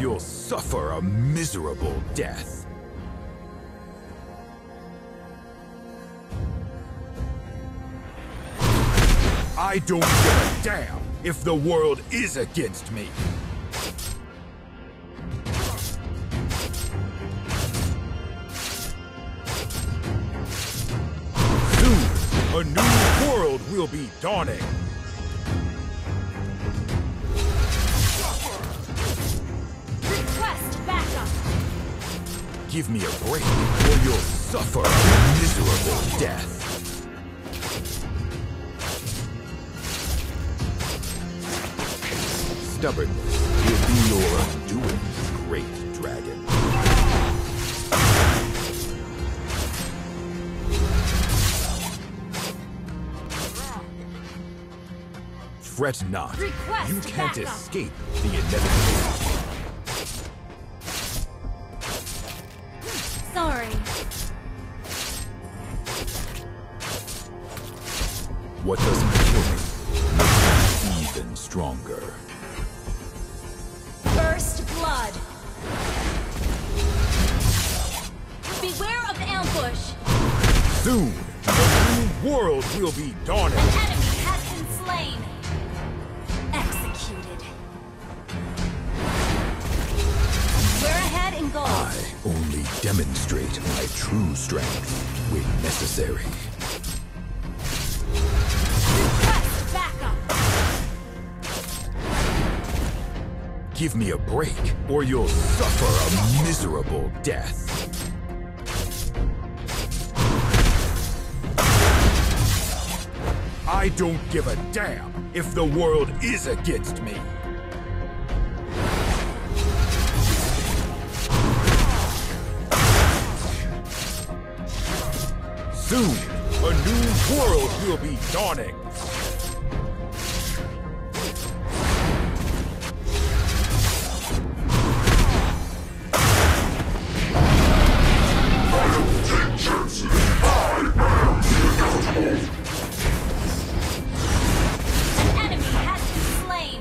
you'll suffer a miserable death. I don't give a damn if the world is against me. Soon, a new world will be dawning. Request backup. Give me a break, or you'll suffer a miserable death. Stubbornness will be your undoing, great dragon. Fret not. Request You can't backup. escape the inevitable. Sorry. What doesn't kill me makes me even stronger. First blood. Beware of ambush. Soon, a new world will be dawning. An enemy has been slain. Executed. We're ahead in gold. I only demonstrate my true strength when necessary. Request backup. Give me a break, or you'll suffer a miserable death. I don't give a damn if the world is against me. Soon, a new world will be dawning. An enemy has been slain.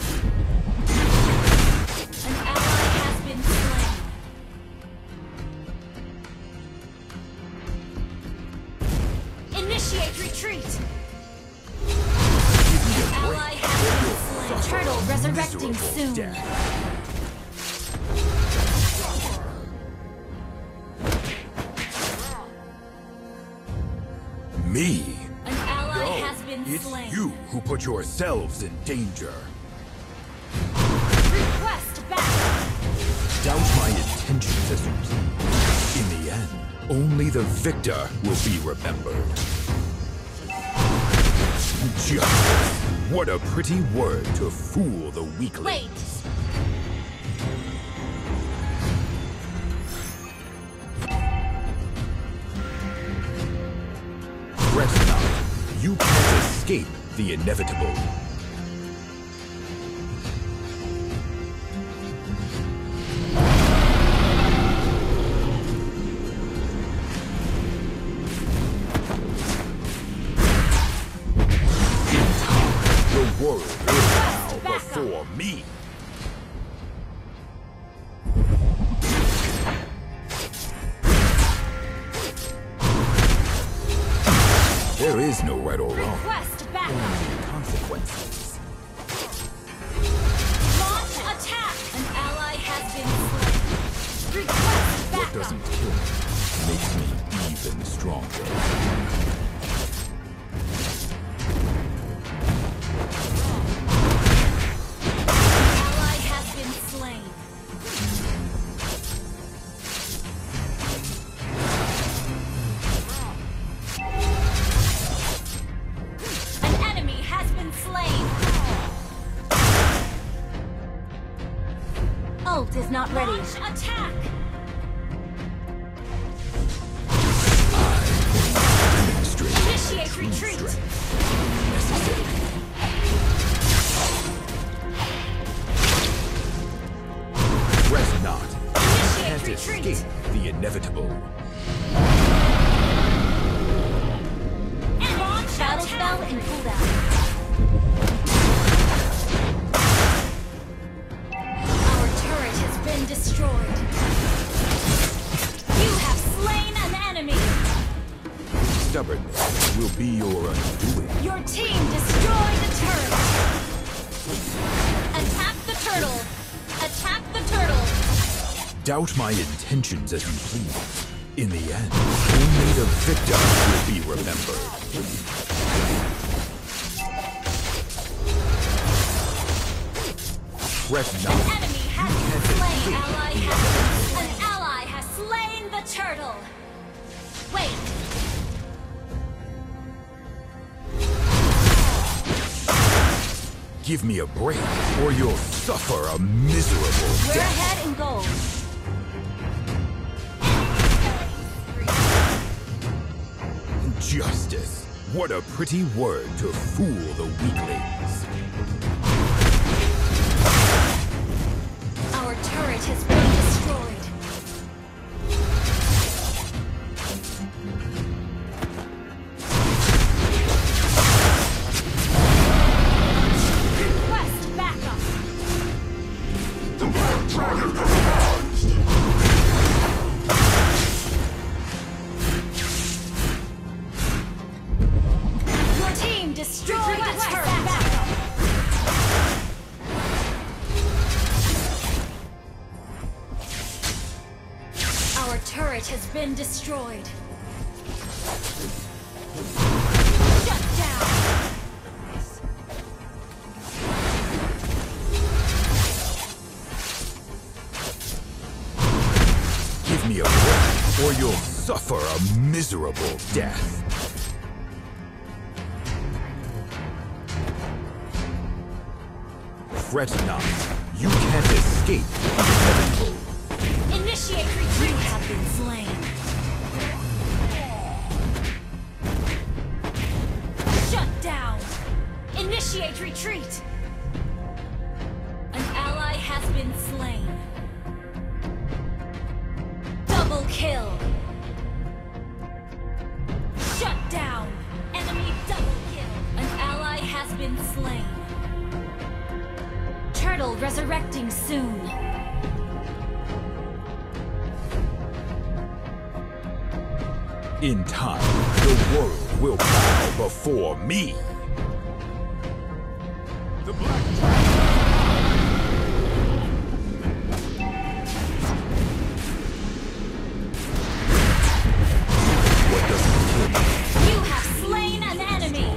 An ally has been slain. Initiate retreat. Give me a break, Ally has or been you'll slain. suffer Turtle a resurrecting miserable soon. death. Me? An ally No, has been it's slain. you who put yourselves in danger. Request backup. Doubt my intentions as you please. In the end, only the victor will be remembered. Justice. What a pretty word to fool the weakling. Wait. Fret not. You can't escape the inevitable. The world will bow before me. There is no right or wrong. Request backup. Only consequences. Launch attack. An ally has been slain. Request What backup. doesn't kill me makes me even stronger. Ally has been slain. An enemy has been slain. Ult is not ready. Launch attack. Demonstrate Initiate true retreat. strength when necessary. Fret not. Initiate Can't retreat. escape the inevitable. And launch battle spell in cooldown. Our turret has been destroyed. You have slain an enemy. Stubbornness will be your undoing. Your team destroyed the turret. Attack the turtle. Attack the turtle. Doubt my intentions as you please. In the end, only the victor will be remembered. Fret not. An enemy has been slain. An ally has slain the turtle. Wait. Give me a break, or you'll suffer a miserable We're death. ahead in gold. Justice. What a pretty word to fool the weaklings. Our turret has been destroyed. Request backup. The Black Dragon has advanced! Your team destroyed the turret. Our turret has been destroyed. Shut down. Give me a break, or you'll suffer a miserable death. Fret not. You can't escape the inevitable. Initiate retreat. You have been slain. Shut down. Initiate retreat. An ally has been slain. Double kill. Shut down. Enemy double kill. An ally has been slain. Turtle resurrecting soon. In time, the world will bow before me. The Black What doesn't kill me? You have slain an enemy.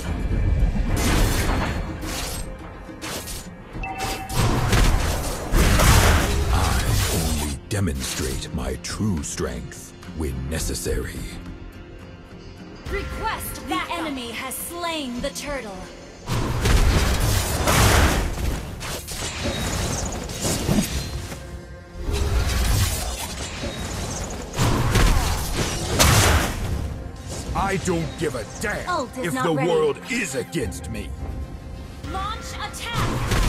I only demonstrate my true strength when necessary. Request the enemy has slain the turtle. I don't give a damn Ult is if not the ready. world is against me. Launch attack.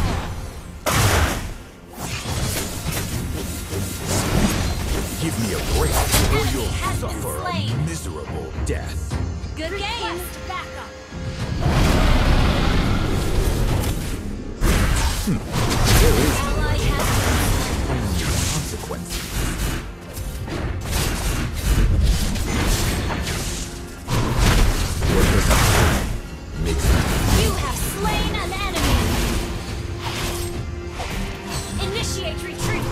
Give me a break, or Enemy you'll has been suffer a slain. miserable death. Good game. Backup. There is Ally has only consequences. What doesn't kill me makes me. been. You have slain an enemy. Initiate retreat.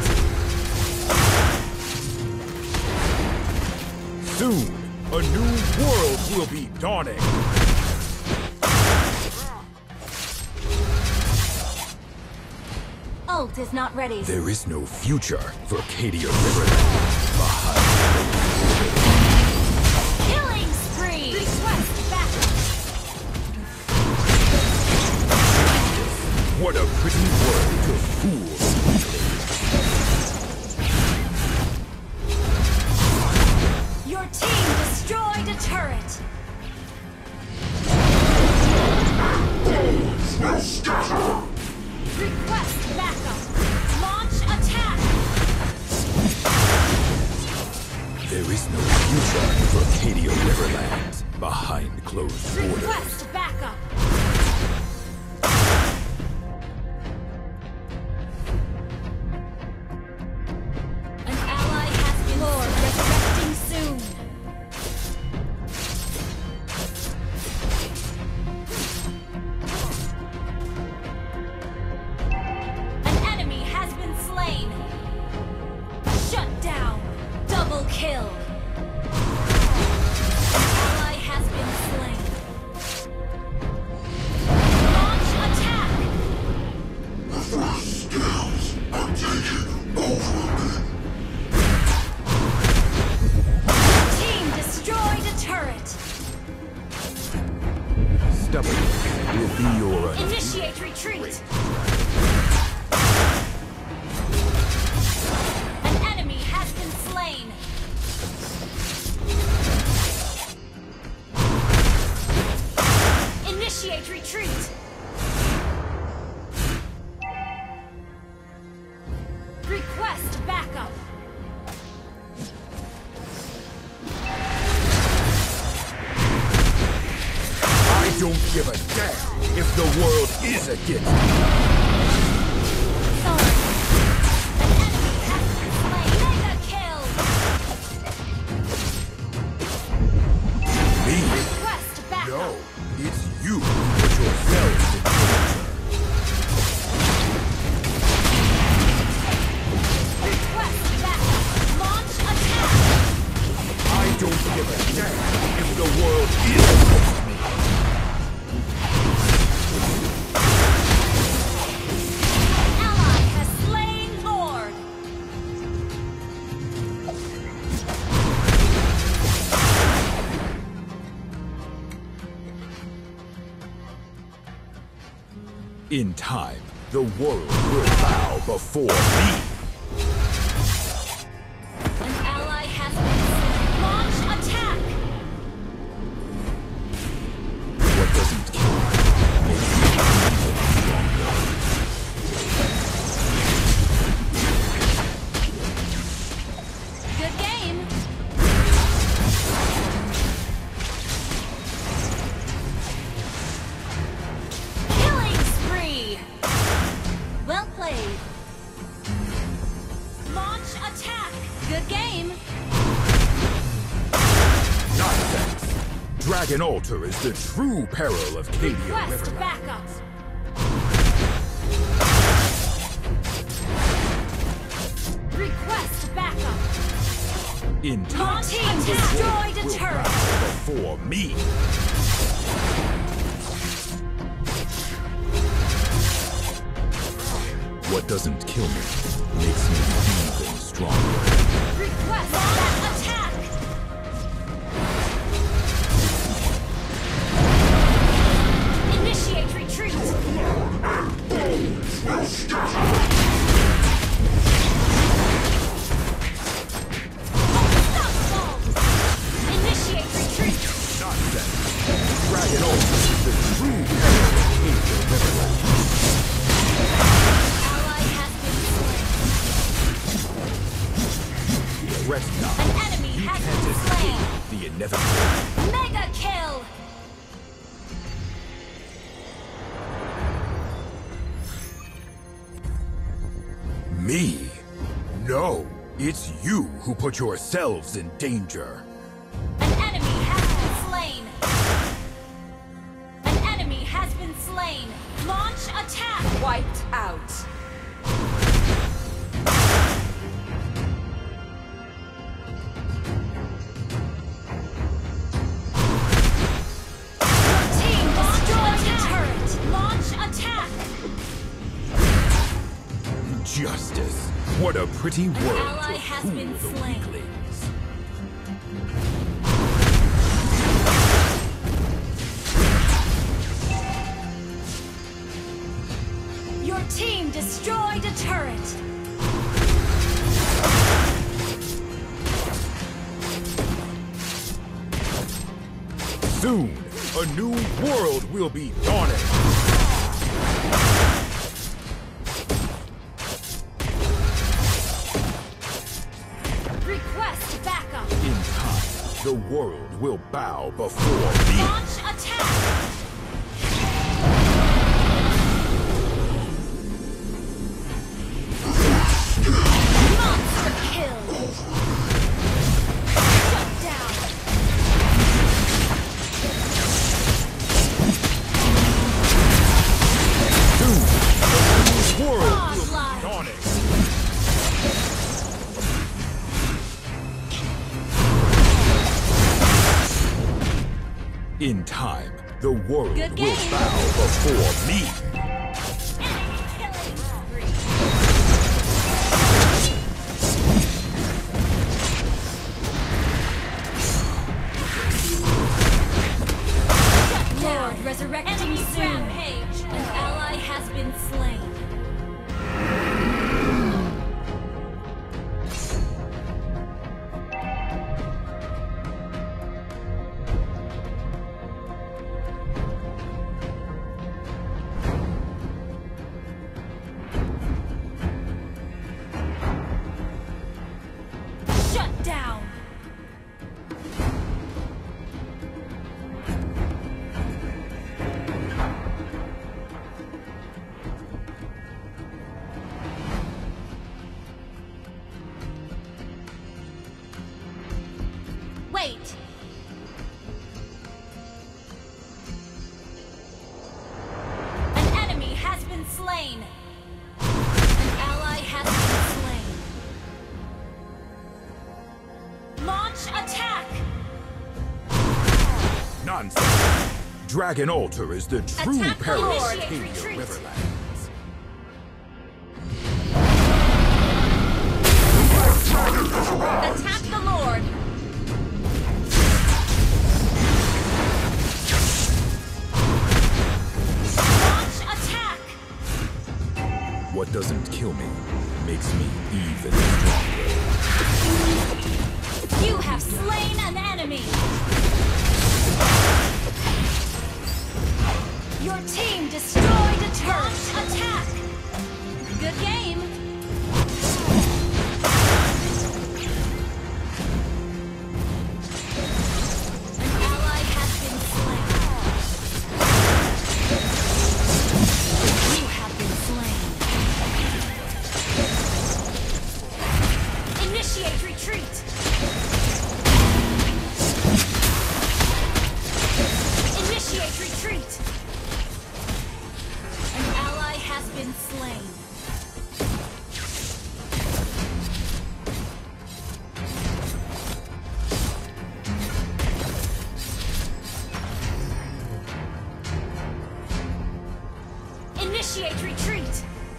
Soon, a new world will be dawning. Ult is not ready. There is no future for Cadia Riverland behind. Killing spree. Request backup. What a pretty word to fool the weaklings. Your team destroyed a turret. Foes will scatter! Request backup. Launch attack. There is no future for Cadia Riverland behind closed borders. Request backup. Request backup. I don't give a damn if the world is against me. Sorry. An enemy has been slain. Mega kill. Me? Request backup. No, it's you who put yourselves in danger. Request backup. Launch attack. I don't give a damn if the world is against me. Ally has slain Lord. In time, the world will bow before me. An ally has been slain. Launch attack. What doesn't kill me makes me even stronger. Good game. Killing spree. Well played. Launch attack. Good game. Nonsense! Dragon Altar is the true peril of Cadia Request Riverlands. backup. Request backup. In time, Your team the destroyed world a will turret. bow before me. What doesn't kill me makes me even stronger. Request back attack. Initiate retreat. Will scatter. Unstoppable. Initiate retreat. Nonsense! Dragon Altar is the true peril of Cadia Riverlands. Ally has been slain. Rest not. An enemy You has can't been escape slain. the inevitable. Mega kill. Me? No, it's you who put yourselves in danger. An enemy has been slain. An enemy has been slain. Launch attack. Wiped out. Team destroyed a turret. Launch attack. Justice. What a pretty word ally to has fool been the slain. weaklings. Your team destroyed a turret. Soon, a new world will be dawning. Request backup. In time, the world will bow before me. Launch attack. Monster kill. Shut down. Soon, a new world will Godlike. be dawning. In time, the world Good will game. bow before me. Enemy killing spree. Shut down. Lord resurrecting Enemy soon. rampage. An ally has been slain. Wait! An enemy has been slain! An ally has been slain. Launch attack! Nonsense! Dragon Altar is the true Attack the peril Lord. of Arcadia Retreat. Riverlands. Attack the Lord! Launch attack! What doesn't kill me makes me even stronger. You have slain an enemy! Your team destroyed a turret! Launch attack! Good game! An ally has been slain. You have been slain. Initiate retreat! Initiate retreat! An ally has been slain. Initiate retreat!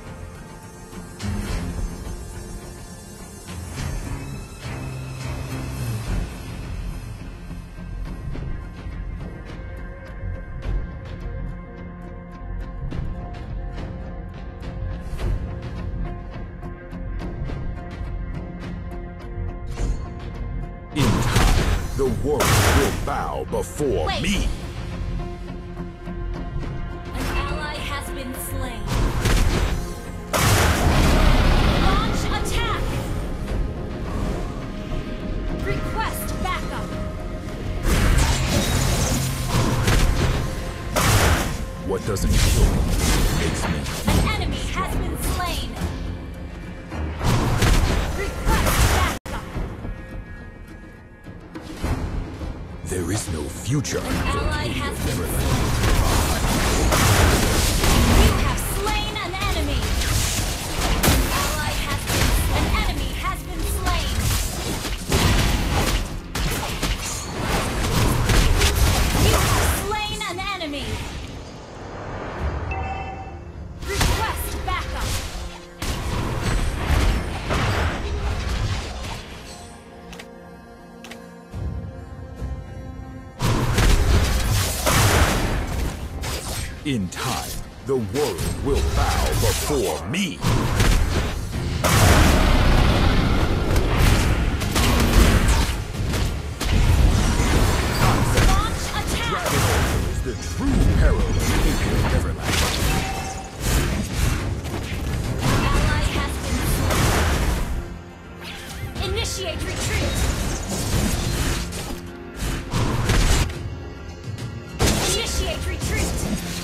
In time, the world will bow before Wait. me. An ally has been slain. Launch attack! Request backup! What doesn't kill me makes me An enemy has been slain. Request backup! There is no future for Ally Arcadia has been Riverlands. You have slain an enemy. An enemy has been slain. You have slain an enemy. Request backup. In time, the world will bow before me. Launch attack. Dragon Altar is the true peril of Arcadia Riverlands. Ally has been slain. Initiate retreat. Initiate retreat.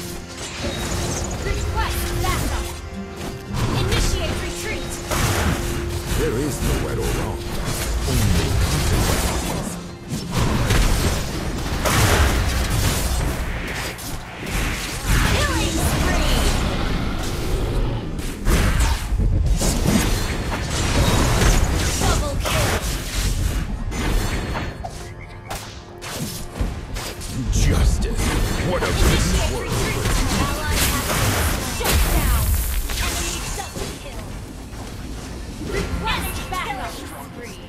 Request backup. Initiate retreat. There is no right or wrong, only consequences. Killing spree. Double kill. Justice. What a Initiate big retreat. word. Ally has been shut down. Enemy double kill. Request backup. Spree.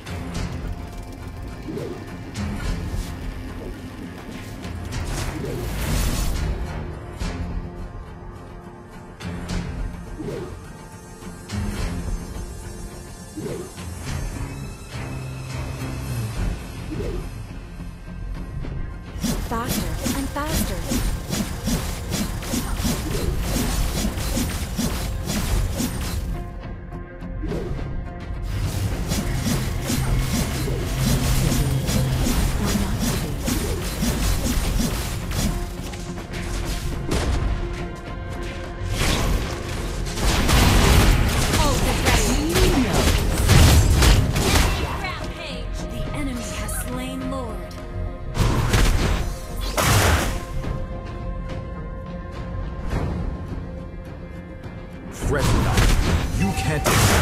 Faster and faster.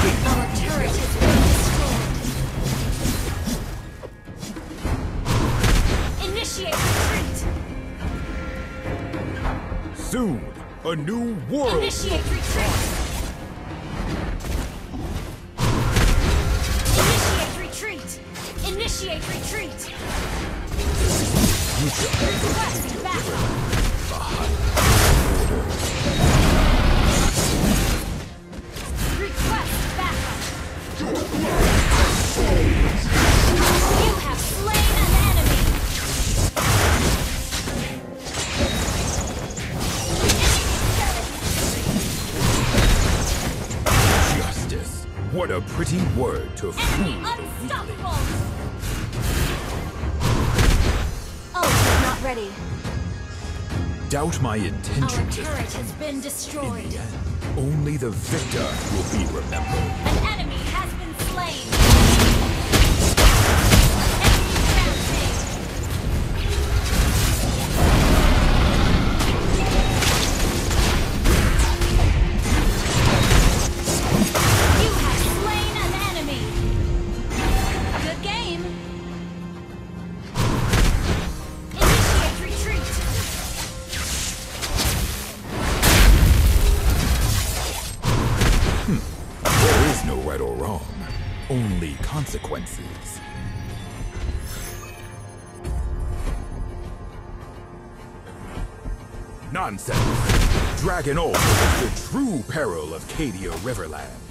Our turret has been destroyed. Initiate retreat. Soon, a new world. Initiate retreat. Initiate retreat. Initiate retreat. Request backup. Request backup. You have slain an enemy. Justice. What a pretty word to fool Enemy the weakling. unstoppable. Ult is not ready. Doubt my Our intentions. turret has been In destroyed. the end, only the victor will be remembered. An enemy has been slain. Enemy rampage. You have slain an enemy. Good game. Initiate retreat. There is no right or wrong, only consequences. Nonsense! Dragon Ult is the true peril of Cadia Riverland.